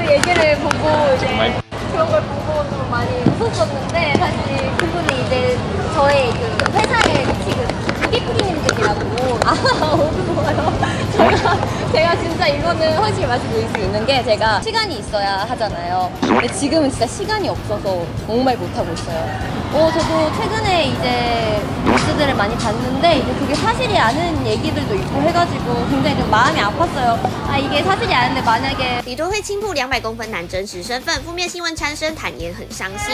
얘기를 보고 이제 그런 걸 보고 좀 많이 웃었었는데 사실 그분이 이제 저의 그 회사의 고객님들이라고 제가 진짜 이거는 확실히 말씀드릴 수 있는 게 제가 시간이 있어야 하잖아요. 근데 지금은 진짜 시간이 없어서 정말 못하고 있어요. 저도 최근에 이제 뉴스들을 많이 봤는데 이제 그게 사실이 아닌 얘기들도 있고 해가지고 굉장히 좀 마음이 아팠어요. 아 이게 사실이 아닌데 만약에 李多惠倾覆200公分男真实身份，负面新闻缠身，坦言很伤心。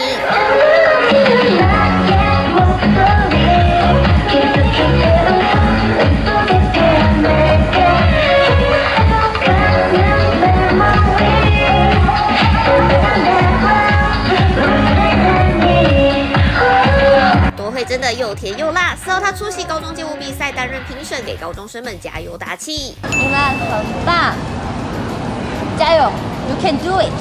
多惠真的又甜又辣，4号她出席高中街舞比赛，担任评审，给高中生们加油打气。 이만 선바 짜요, you can do it.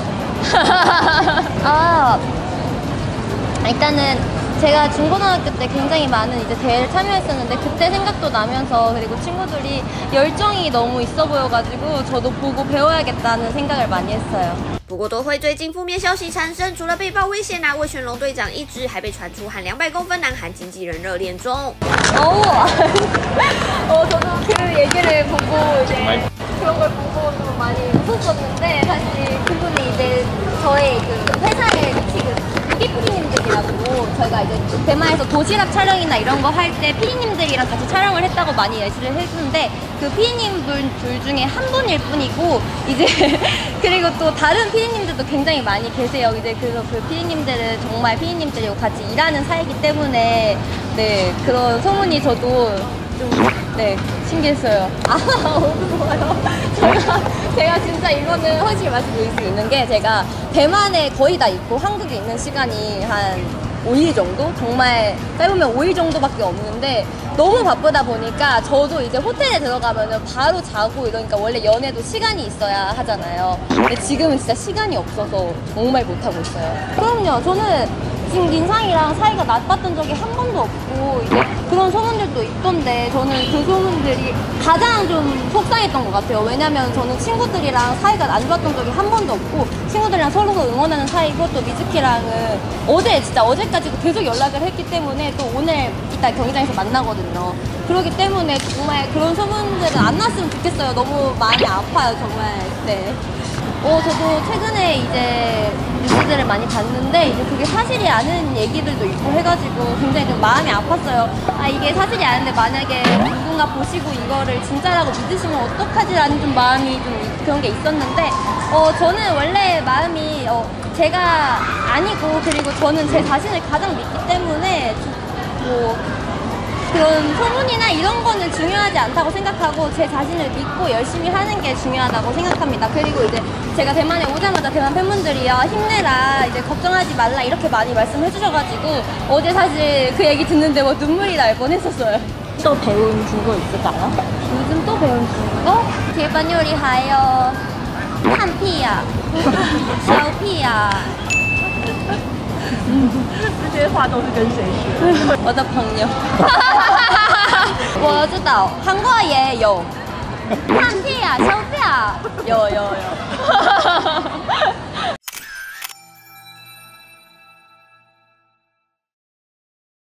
일단은 제가 중고등학교 때 굉장히 많은 이제 대회를 참여했었는데 그때 생각도 나면서 그리고 친구들이 열정이 너무 있어 보여가지고 저도 보고 배워야겠다는 생각을 많이 했어요. 不过多惠最近负面消息缠身，除了被曝威胁拿魏全龙队长一职，还被传出和200公分男韩经纪人热恋中。 저도 그 얘기를 보고 이제 그런 걸 보고 좀 많이 웃었었는데 사실 그분이 이제 저의 그 회사의 고객님들이라고 저희가 이제 대만에서 도시락 촬영이나 이런 거 할 때 피디님들이랑 같이 촬영을 했다고 많이 얘기를 해주는데 그 피디님들 중에 한 분일 뿐이고 이제 그리고 또 다른 피디님들도 굉장히 많이 계세요. 이제 그래서 그 피디님들은 정말 피디님들이고 같이 일하는 사이기 때문에 네 그런 소문이 저도 좀 네 신기했어요. 어두워요. 제가 진짜 이거는 확실히 말씀드릴 수 있는 게 제가 대만에 거의 다 있고 한국에 있는 시간이 한 5일 정도? 정말 짧으면 5일 정도밖에 없는데 너무 바쁘다 보니까 저도 이제 호텔에 들어가면은 바로 자고 이러니까 원래 연애도 시간이 있어야 하잖아요. 근데 지금은 진짜 시간이 없어서 정말 못하고 있어요. 그럼요. 저는 지금 민상이랑 사이가 나빴던 적이 한 번도 없고 이제 그런 소문들도 있던데 저는 그 소문들이 가장 좀 속상했던 것 같아요. 왜냐면 저는 친구들이랑 사이가 안 좋았던 적이 한 번도 없고 친구들이랑 서로 응원하는 사이고 또 미즈키랑은 진짜 어제까지도 계속 연락을 했기 때문에 또 오늘 이따 경기장에서 만나거든요. 그렇기 때문에 정말 그런 소문들은 안 났으면 좋겠어요. 너무 마음이 아파요 정말. 네. 저도 최근에 이제 뉴스들을 많이 봤는데 이제 그게 사실이 아닌 얘기들도 있고 해가지고 굉장히 좀 마음이 아팠어요. 아 이게 사실이 아닌데 만약에 누군가 보시고 이거를 진짜라고 믿으시면 어떡하지라는 좀 마음이 좀 그런 게 있었는데 저는 원래 마음이 제가 아니고 그리고 저는 제 자신을 가장 믿기 때문에 뭐 그런 소문이나 이런 거는 중요하지 않다고 생각하고 제 자신을 믿고 열심히 하는 게 중요하다고 생각합니다. 그리고 이제 제가 대만에 오자마자 대만 팬분들이요 힘내라 이제 걱정하지 말라 이렇게 많이 말씀해 주셔가지고 어제 사실 그 얘기 듣는데 뭐 눈물이 날 뻔했었어요. 또 배운 중국어 있을까요? 요즘 또 배운 중국어? 대만 요리하여 한피야 샤오피야 这些话都是跟谁学？ 我的朋友我知道韩国也有汉屁啊小屁啊有